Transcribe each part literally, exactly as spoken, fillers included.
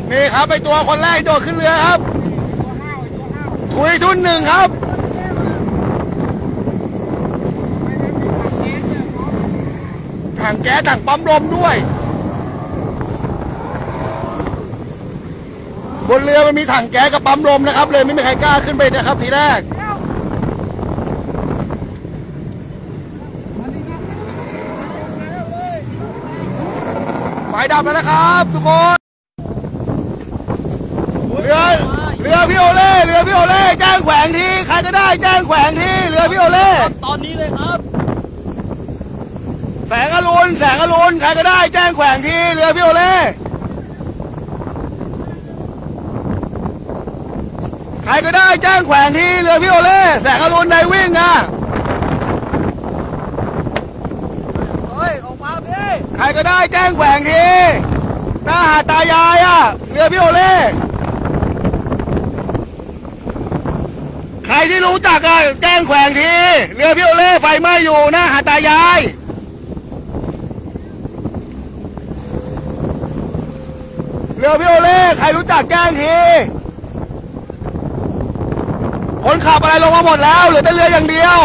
นี่ครับไปตัวคนแรกโดดขึ้นเรือครับถุยทุนหนึ่งครับถังแก๊สถังปั๊มลมด้วยบนเรือมันมีถังแก๊สกับปั๊มลมนะครับเลยไม่มีใครกล้าขึ้นไปนะครับทีแรกไฟดับแล้วนะครับทุกคนเรือเรือพี่โอเล่เรือพี่โอเล่แจ้งแขวงทีใครก็ได้แจ้งแขวงทีเรือพี่โอเล่ตอนนี้เลยครับแสงอรุณแสงอรุณใครก็ได้แจ้งแขวงทีเรือพี่โอเล่ใครก็ได้แจ้งแขวงทีเรือพี่โอเล่แสงอรุณไดวิ่งอ่ะเฮ้ยออกมาพี่ใครก็ได้แจ้งแขวงทีหน้าหาดตายายอ่ะเรือพี่โอเล่ใครที่รู้จักอ่ะแจ้งแขวงทีเรือพี่โอเล่ไฟไหม้อยู่หน้าหาดตายายเรือพี่โอเล่ใครรู้จักแจ้งทีคนขับอะไรลงมาหมดแล้วเหลือแต่เรืออย่างเดียว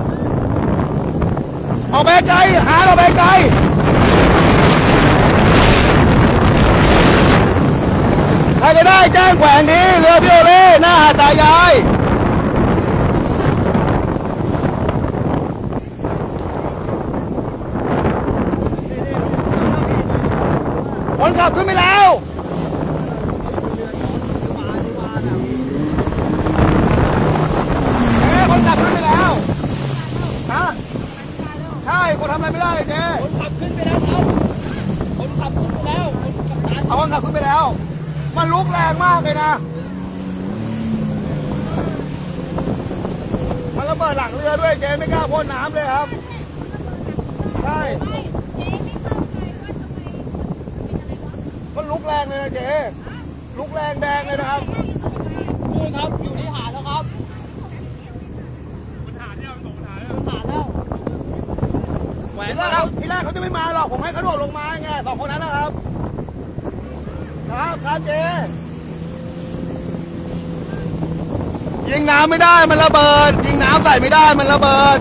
ออกไปไกลหาเราไปไกลใครก็ได้แจ้งแขวงทีเรือพี่โอเล่หน้าหาดตายายคนขับขึ้นไปแล้วเอ๊ะคนขับขึ้นไปแล้วฮะใช่คนทำอะไรไม่ได้เจ๊คนขับขึ้นไปแล้วครับคนขับขึ้นไปแล้วคนขับตันเอาคนขับขึ้นไปแล้วมันลุกแรงมากเลยนะมันระเบิดหลังเรือด้วยเจ๊ไม่กล้าพ่นน้ำเลยครับใช่มันลุกแรงเลยนะเจ๊ลุกแรงแดงเลยนะครับนี่ครับอยู่ที่หาดแล้วครับมันหาดเนี่ยมันตกหาดแล้วหาดแล้วแหวนทีแรกเขาทีแรกเขาจะไม่มาหรอกผมให้เขาโดดลงมาไงสองคนนั้นนะครับครับครับเจ๊ยิงน้ำไม่ได้มันระเบิดยิงน้ำใส่ไม่ได้มันระเบิด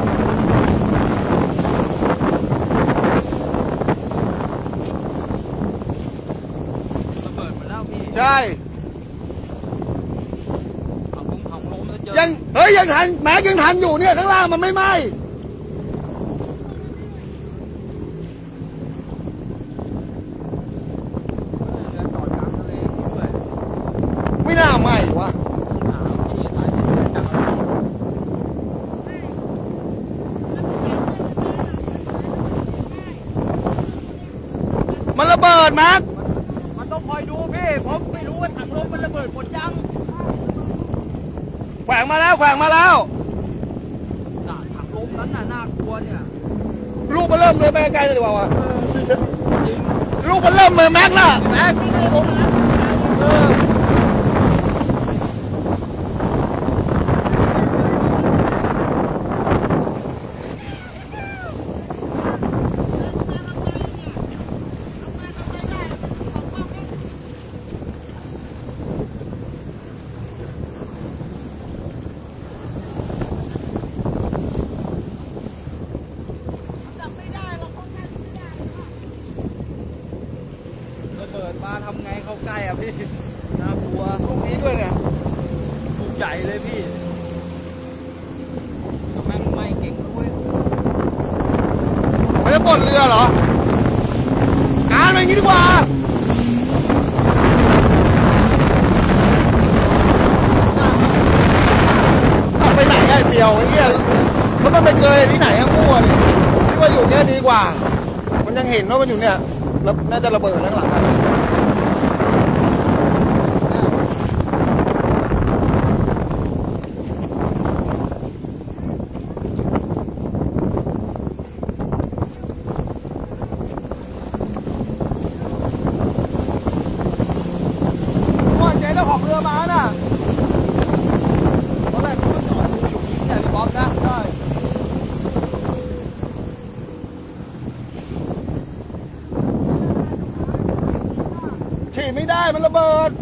ระเบิดหมดแล้วพี่ใช่ถังลมถังลมจะเจอยังเฮ้ยยังทันแม็กยังทันอยู่เนี่ยข้างล่างมันไม่ไหม้ไม่น่าไหม้วะมันระเบิดแม็กมันต้องคอยดูพี่ผมไม่รู้ว่าถังลมมันระเบิดหมดยังแขวงมาแล้วแขวงมาแล้วถังลมนั้นน่ะน่ากลัวเนี่ยลูกมันเริ่มเลยไปไกลเลยดีกว่าวะจริงลูกมันเริ่มเลยแม็กน่ะแม็กเออเปิดมาทำไงเข้าใกล้อ่ะพี่น่ากลัวลูกนี้ด้วยเนี่ยลูกใหญ่เลยพี่แม่งไม่เก่งด้วยเขาจะปลดเรือเหรอการไปอย่างนี้ดีกว่าไปไหนไอ้เปียวไอ้เหี้ยมันต้องไปเกยที่ไหนอะมั่วนี่ที่ว่าอยู่เนี้ยดีกว่ามันยังเห็นว่ามันอยู่เนี่ยแล้วน่าจะระเบิดข้างหลังว่าเจ๊เจ้าของเรือมาน่ะตอนแรกผมก็จอดดูอยู่แต่พี่บ๊อบนะใช่ฉีดไม่ได้มันระเบิด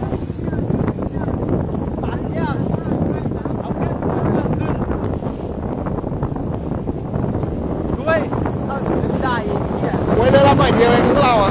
ตันเนี่ยเอาขึ้นเอาขึ้นด้วยเอาถึงได้อีกเนี่ยไว้เลยเราหน่อยเดียวเองพวกเรา